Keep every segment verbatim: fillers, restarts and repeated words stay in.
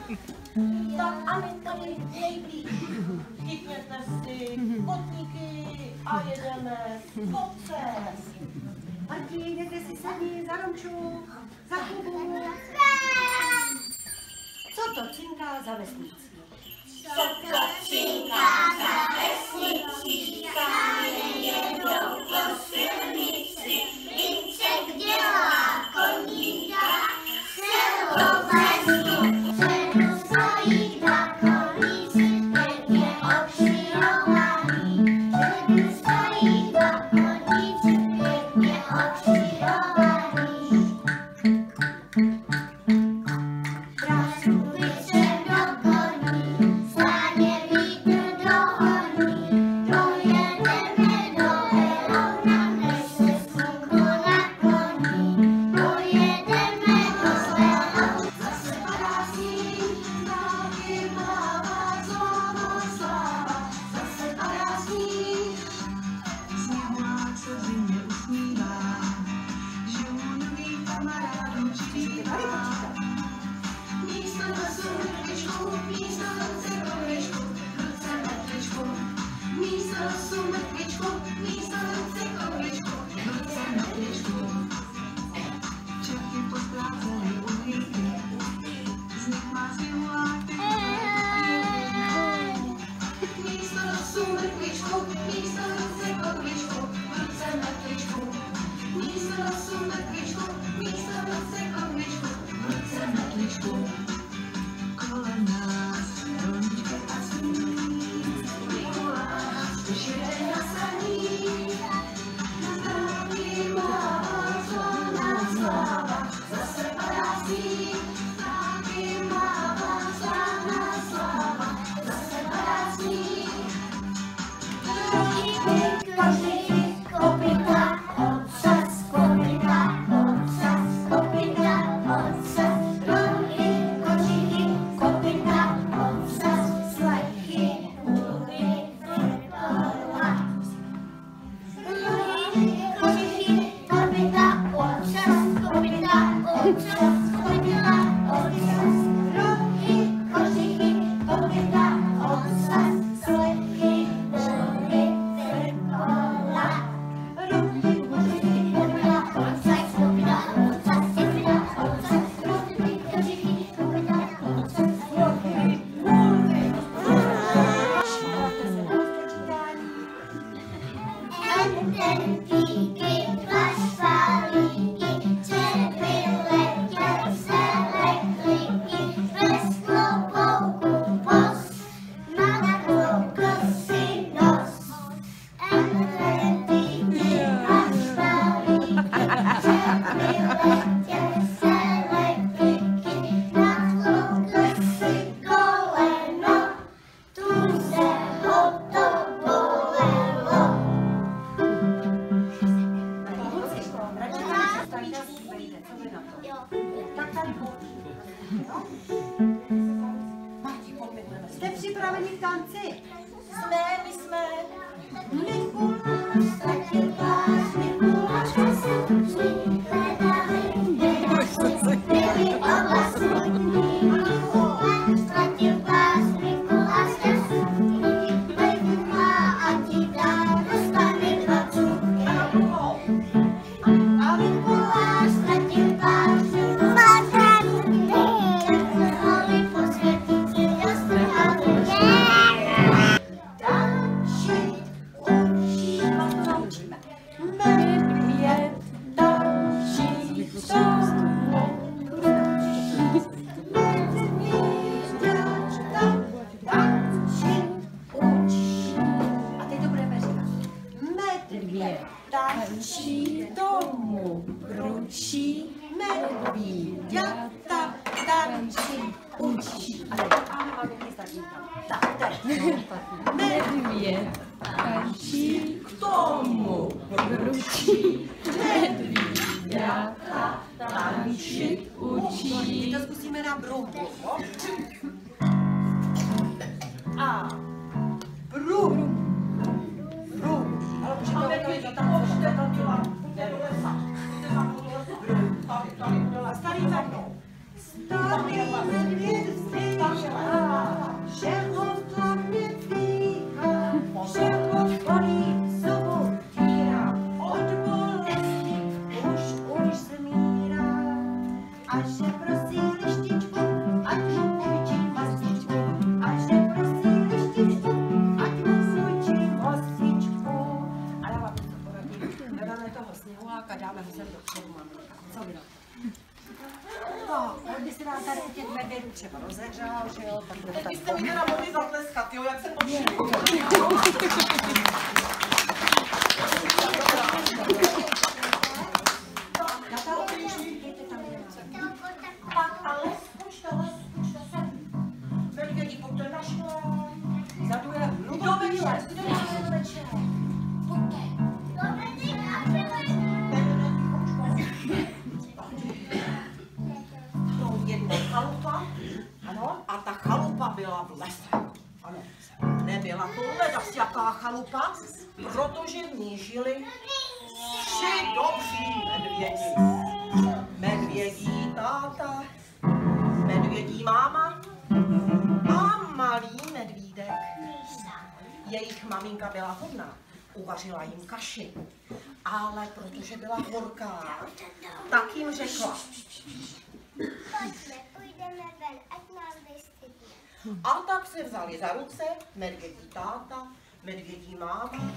Tak a my tady nejblíž. Chytněte si kotníky a jedeme kopce. Martin, jdete si sedni za Romču, za Kubu. Co to cinká za vesnicí? Co to cinká za vesnicí? Sáně jedou po silnici. Líček dělá koníka, celou vesnu. Předu stojí dva koníci, pěkně okširovaný. Předu stojí dva koníci, pěkně okširovaný. Prašku vyčem do koní, sáně vítr dohoní. Dojedeme do Elouna, než se slunko nakloní. Dojedeme do Elouna. Zase padá sníh, taky mává sláva, sláva. Zase padá sníh. Sněhulák se zimě usmívá, že u nových kamarádů přibývá. Místo nosu mrkvičku, místo ruce kobličku, ruce mrkvičku. Místo nosu mrkvičku, místo ruce kobličku, ruce mrkvičku. Čepky posplácely uhlíky, z nich má sněhulák místo nosu mrkvičku, místo ruce kobličku, ruce mrkvičku. Místo nosu mrkvičku, místo ruce kobličku, ruce mrkvičku. Kolem nás ronička a sníh, Mikuláš už jede na saních. Na zdraví mává slavná sláva, zase padá sníh. Taky mává slavná sláva, zase padá sníh. Kožíky, kopyta, ocas, kopyta, ocas, kopyta, ocas. Rohy, kožíky, kopyta, ocas, slajky, úry, vrkola. Rohy, kožíky, kopyta, ocas, kopyta, ocas, kopyta, ocas. Rohy, kožíky, kopyta, ocas, slajky, úry, vrkola. Rohy, kožíky, kopyta, ocas, kopyta, ocas, kopyta, ocas. Rohy, kožíky, kopyta, ocas, rohy, úry. Ententíky, klašpalíky, červy letěl se lekliky, bez klobouku pos, má kosy nos. Ententíky, klašpalíky, červy letěl se lekliky, na kosy koleno, tu se ho to bolelo. Radši tady se stavíte a zpívajíte, co vy na to? Tak tady pojď. Jo? Marti, pojďme, budeme. Jste připraveni k tanci? Jsme, my jsme. Mikuláš ztratil pás, Mikuláš poslední, hledali nejlepší, byli oba smutní. Mikuláš ztratil pás, Mikuláš jasný, lejku má a ti dá, dostane dva cukry. A Mikuláš ztratil pás, Mikuláš jasný, holi po světnici, jasný a duše. Tančit učí, tančíme. Medvěd tančí v domu. Medvěďata tančit učí. A teď to budeme říkat. Medvěd tančí v domu ručí. Medvěďata tančí učí. A teď Anna vám někdy stačí tam. Tak, teď. Medvěd tančí k tomu ručí, medvěďata tančit učí. Teď to zkusíme na brumbu. A brum, brum. Ale už to je to tam, už to je tam dělá. A starý za mnou. Starý medvěd, a že prosí lištičku, ať mu půjčí mastičku, a že prosí lištičku, ať mu půjčí mastičku. A já vám něco poradím. Hledáme toho sněhuláka, dáme ho sem do předu, maminka. Co vy na to? No, on by si nám tady těch medvědů třeba rozehřál, že jo? Tak bude Teď tak byste mi teda mohli zatleskat, jo, jak se potřebuji. Pak ale zkučte, ale zkučte sem. Medvědí, pojďte na škole. Vzadu je Do večer, kde máme do večer? Pojďte. To jedna chalupa, ano, a ta chalupa byla v lese. Ano, nebyla to ledas jaká chalupa, protože v ní žili tři dobří medvědi. Medvědí táta, medvědí máma a malý medvídek. Jejich maminka byla hodná, uvařila jim kaši, ale protože byla horká, tak jim řekla. Pojďme, půjdeme ven, ať nám vystydne. A tak se vzali za ruce medvědí táta, medvědí máma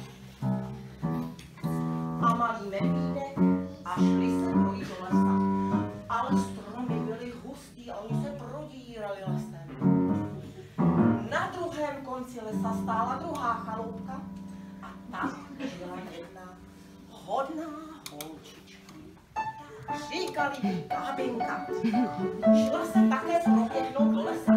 a malý medvídek a šli se projít do lesa. Ale stromy byly hustý a oni se prodírali lesem. Na druhém konci lesa stála druhá chaloupka a tam žila jedna hodná holčička. Říkali jí Kábinka. Šla se také proběhnout do lesa.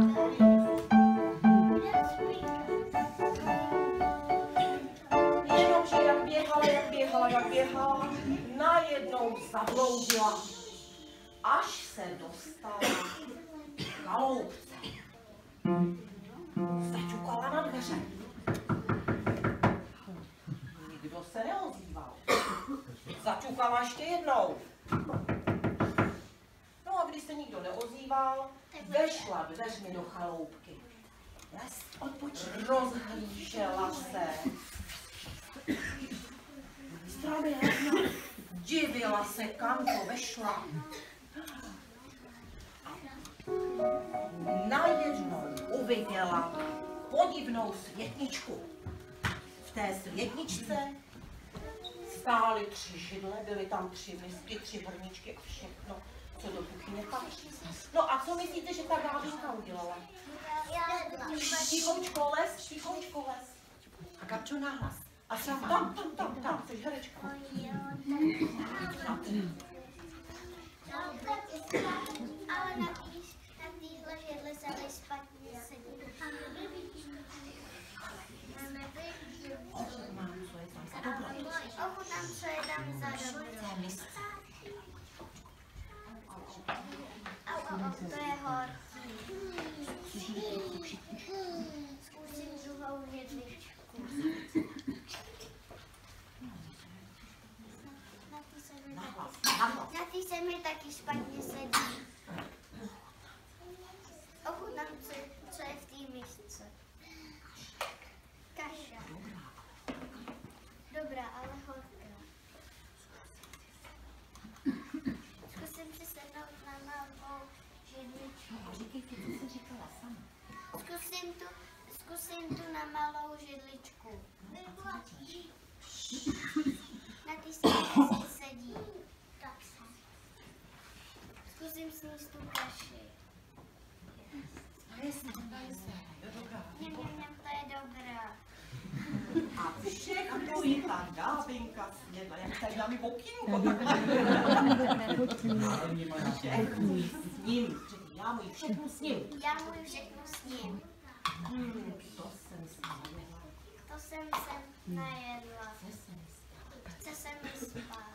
Jenomže jak běhala, jak běhala, jak běhala, najednou zabloudila, až se dostala k chaloupce. Zaťukala na dveře. Nikdo se neozýval. Zaťukala ještě jednou. No a když se nikdo neozýval, vešla dveřmi do chaloupky. Rozhlížela se. Zdravě, divila se, kam to vešla. Najednou uviděla podivnou světničku. V té světničce stály tři židle, byly tam tři misky, tři hrničky a všechno, co do kuchyně patří. No a co myslíte, že ta Gábinka udělala? Tichoučko les, tichoučko les. A Gabčo nahlas. A tam, tam, tam, tam, tam, jsi herečka. Ale na týž, na týhle židli se ale špatně sedí. Máme být. Ochutnám, co je tam za dobro. Ochutnám, co je tam za dobro. Au, au, au, to je horký. Zkusím druhou židličku. Na tý se mi taky špatně sedí. Ochutnám, co, co je v té misce. Kaša. Dobrá, ale horká. Zkusím si sednout na malou židličku. Říkejte, co jsi říkala sama. Zkusím tu, zkusím tu na malou židličku. Na ty se hezky sedí. Zkusím sníst tu kaši. Něm, něm, něm, to je dobrá. A všechno jí ta Gábinka snědla, jak tady dáme okýnko. Všechno s ním, řekni, já můj všechno s ním. Já můžu všechno s ním. Hmm, to jsem si najedla. To jsem se najedla. Chce se mi spát. Chce se mi spát.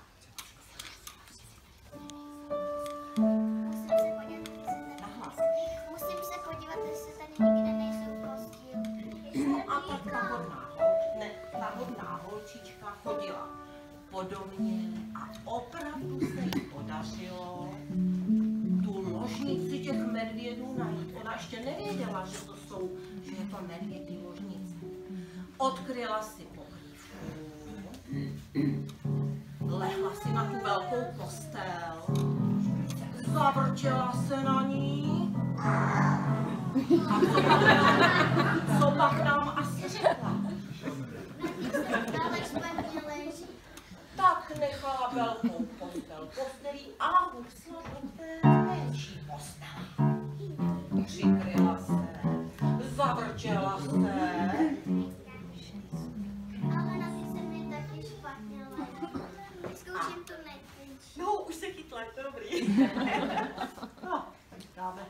Musím se podívat, jestli tady, Nahlas. musím se podívat, jestli tady nikde nejsou postýlky. No a tak ta hodná, hol- ne, ta hodná holčička chodila po domě a opravdu se jí podařilo tu ložnici těch medvědů najít. Ona ještě nevěděla, že to jsou, že je to medvědí ložnice. Odkryla si pokrývku, lehla si na tu velkou postel, zavrtěla se na ní. A co pak nám, co pak nám asi řekla? Tak nechala velkou postel postelí a husla do té menší postele. Přikryla se, zavrtěla se. Ale na ty se mi taky špatně lépe. Vyzkouším to nejmenší. No, už se chytla, je to dobrý. No, tak dáme.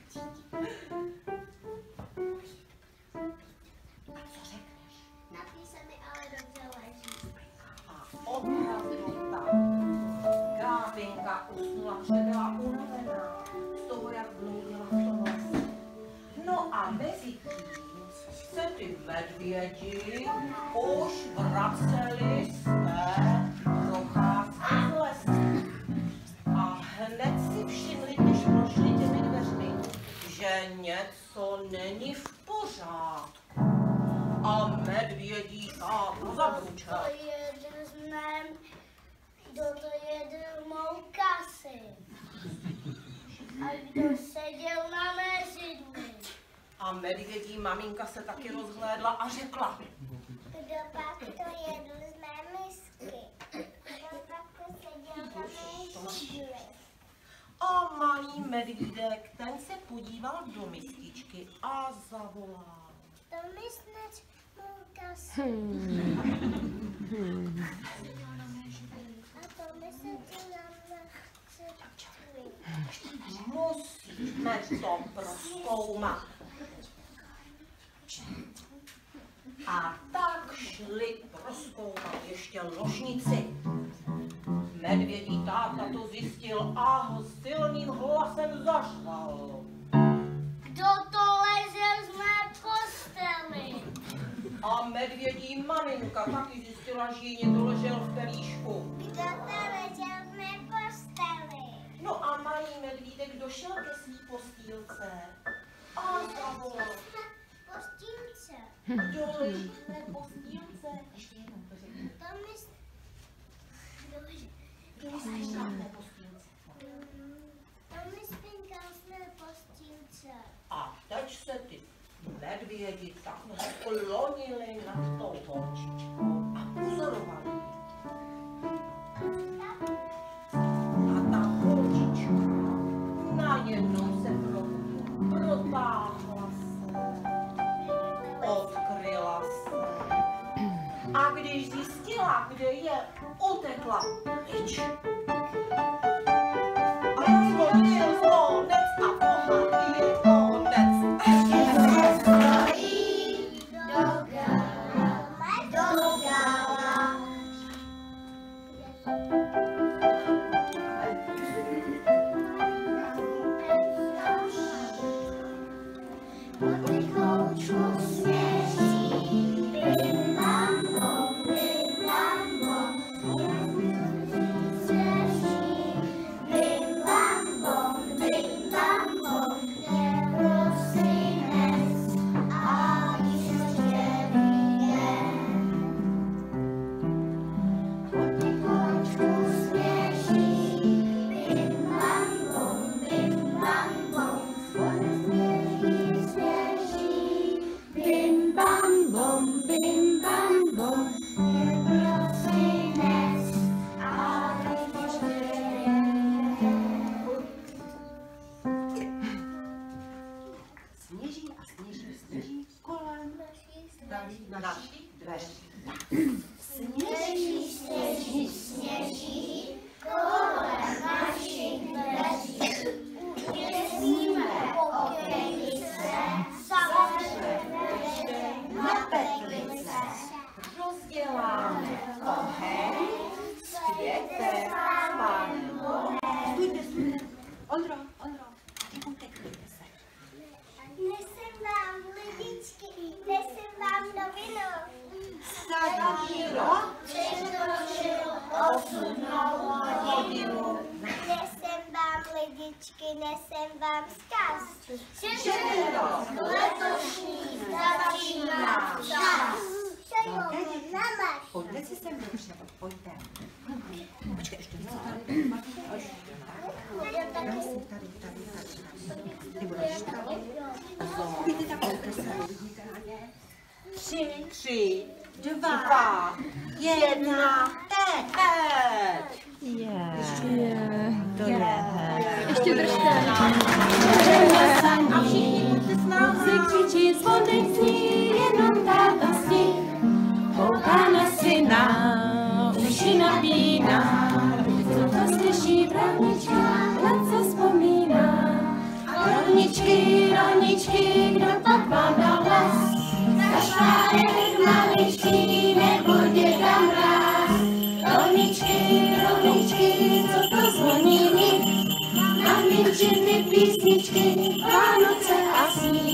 A co řekneš? Na ty se mi ale dobře leží. A opravdu tak. Gábinka usnula, že byla unavená z toho, jak bloudila v tom lese. No a mezi tím se ty medvědi už vraceli z té procházky v lese. A hned si všimli, když prošli těmi dveřmi, že něco není v pořádku. A medvědí táta zabručel. To jede s mém, kdo to jede mou kasy. A kdo seděl na mé židli. A medvědí maminka se taky rozhlédla a řekla. Kdo pak to jedl z mé misky. Kdo pak to seděl na mé židli. A malý medvídek, ten se podíval do mističky a zavolal. To mi snad mou kasy. A to mi seděl na mé židli. Musíme to prozkoumat. A tak šli prozkoumat ještě ložnici. Medvědí táta to zjistil a silným hlasem zařval. Kdo to ležel z mé posteli? A medvědí maminka taky zjistila, že jí někdo ležel v pelíšku. Kdo to ležel z mé posteli? No a malý medvídek došel ke svý postýlce a zavolal. Postýlce. Kdo leží v mé postýlce? Ještě jednou to řekni. To mi... Kdo leží? Kdo leží v mé postýlce? To mi spinkal z mé postýlce. A teď se ty medvědi takhle sklonili nad tou holčičkou a pozorovali ji. A ta holčička najednou se probudila, protáhla se, odkryla se. A když zjistila, kde je, utekla pryč. A zvonil zvonec a pohádky konec. Našich dveří. Sněží, sněží, sněží, kolem našich dveří. Uvěsíme okénice, zavřeme na petlice. Rozděláme oheň, světe, spálíme. Stůjte, stůjte. Ondro, Ondro, a utekněte se. Nesem vám lidičky, nesem vám novinu. Starý rok překročil osmou hodinu. Nesem vám lidičky, nesem vám vzkaz. Že rok letošní začíná čas. Že Pojďte si sem dobře, pojďte. Počkej, ještě něco tady. Dám si tady, tady, tady. Ty budeš tady. Vidíte tak, pojďte se. Tři, tři, dva, jedna, teď. Je, to je. Ještě držte. A všichni buďte s námi. Se křičí zvony sní, jenom táta sní. Kouká na syna, uši napíná. Co to slyší vranička, na co vzpomíná. Roničky, roničky, kdo pak vám dal les? Kašpárek maličký, nebo děda mráz. Roničky, roničky, co to zvoní? A my písničky, Vánoce a sní.